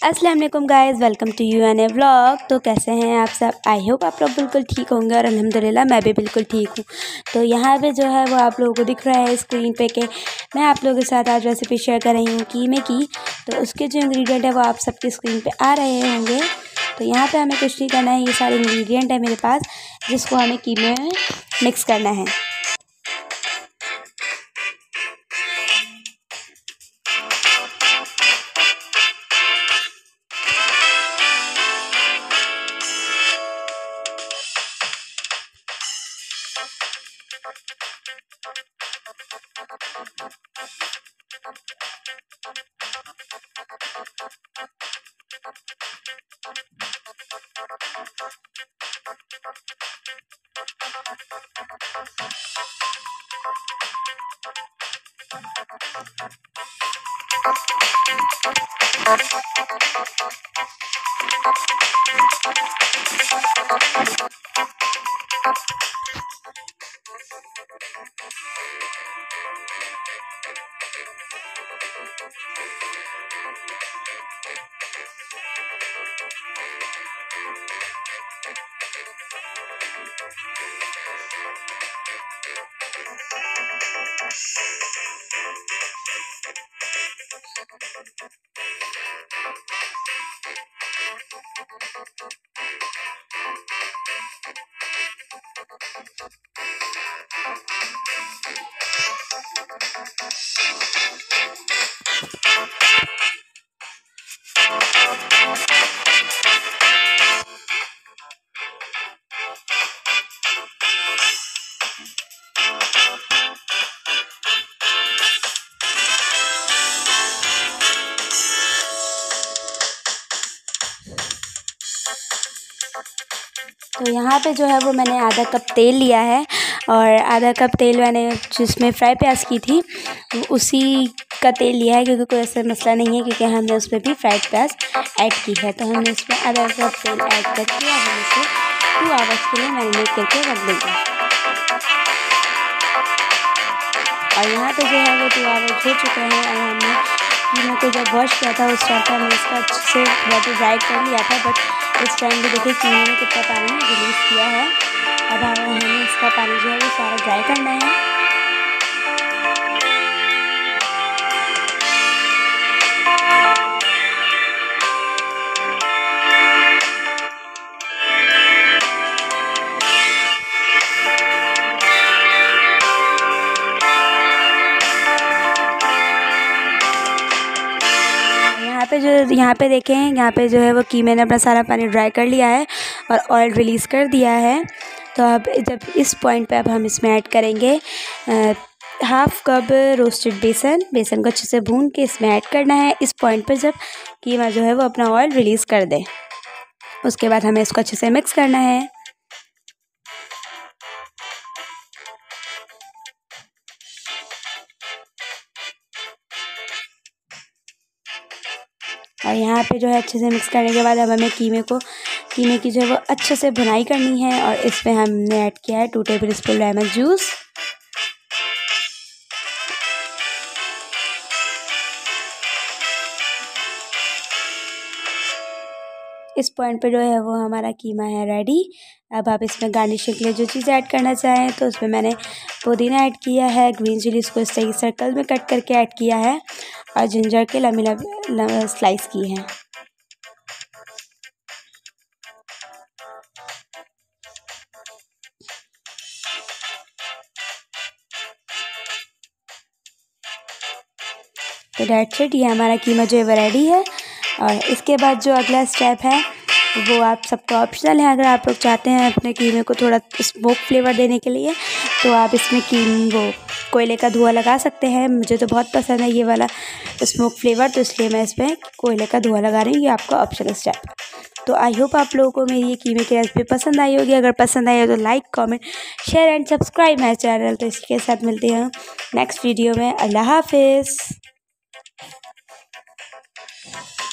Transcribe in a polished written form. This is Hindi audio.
अस्सलाम वालेकुम guys, welcome to U N A vlog. तो कैसे हैं आप सब? आई होप आप लोग बिल्कुल ठीक होंगे और अल्हम्दुलिल्लाह मैं भी बिल्कुल ठीक हूँ। तो यहाँ पे जो है वो आप लोगों को दिख रहा है स्क्रीन पे कि मैं आप लोगों के साथ आज रेसिपी शेयर कर रही हूँ कीमे की। तो उसके जो इंग्रेडिएंट है वो आप सबकी स्क्रीन पे आ रहे होंगे। तो यहाँ पे हमें कुछ नहीं करना है, ये सारे इंग्रेडिएंट है मेरे पास जिसको हमें कीमे में मिक्स करना है। तो यहाँ पे जो है वो मैंने आधा कप तेल लिया है और आधा कप तेल मैंने जिसमें फ्राई प्याज की थी उसी का तेल लिया है, क्योंकि कोई ऐसा मसला नहीं है क्योंकि हमने उसमें भी फ्राइड प्याज ऐड की है। तो हमने इसमें आधा कप तेल ऐड करके हम इसे 2 आवर्स के लिए मैरिनेट करके रख देंगे। और यहाँ पे जो है वो 2 आवर्स हो चुके हैं और हमने कीमे को जब वॉश किया था उस टाइम पर हमने इसका अच्छे से बहुत ड्राई कर लिया था, बट इस टाइम भी देखिए कीमे ने कितना पानी रिलीज़ किया है। अब हमें इसका पानी जो है वो सारा ड्राई करना है। यहाँ पे देखें, यहाँ पे जो है वो कीमे ने अपना सारा पानी ड्राई कर लिया है और ऑयल रिलीज़ कर दिया है। तो अब जब इस पॉइंट पे अब हम इसमें ऐड करेंगे हाफ़ कप रोस्टेड बेसन को अच्छे से भून के इसमें ऐड करना है। इस पॉइंट पर जब कीमा जो है वो अपना ऑयल रिलीज़ कर दे उसके बाद हमें इसको अच्छे से मिक्स करना है। और यहाँ पे जो है अच्छे से मिक्स करने के बाद अब हमें कीमे की जो है वो अच्छे से भुनाई करनी है। और इसमें हमने ऐड किया है 2 टेबल स्पून लेमन जूस। इस पॉइंट पे जो है वो हमारा कीमा है रेडी। अब आप इसमें गार्निशिंग के लिए जो चीज़ ऐड करना चाहें तो उसमें मैंने पुदीना ऐड किया है, ग्रीन चिलीज़ को इस तरह सर्कल में कट करके ऐड किया है और जिंजर के लम्बी स्लाइस की है। तो डेट्स इट, ये हमारा कीमा जो है वो रेडी है। और इसके बाद जो अगला स्टेप है वो आप सबका ऑप्शनल है। अगर आप लोग चाहते हैं अपने कीमे को थोड़ा स्मोक फ्लेवर देने के लिए तो आप इसमें वो कोयले का धुआं लगा सकते हैं। मुझे तो बहुत पसंद है ये वाला स्मोक फ्लेवर, तो इसलिए मैं इसमें कोयले का धुआं लगा रही हूँ। ये आपका ऑप्शनल स्टेप। तो आई होप आप लोगों को मेरी ये कीमे की रेसिपी पसंद आई होगी। अगर पसंद आई हो तो like, comment, share and subscribe my channel. तो इसके साथ मिलते हैं नेक्स्ट वीडियो में। अल्लाह हाफिज़।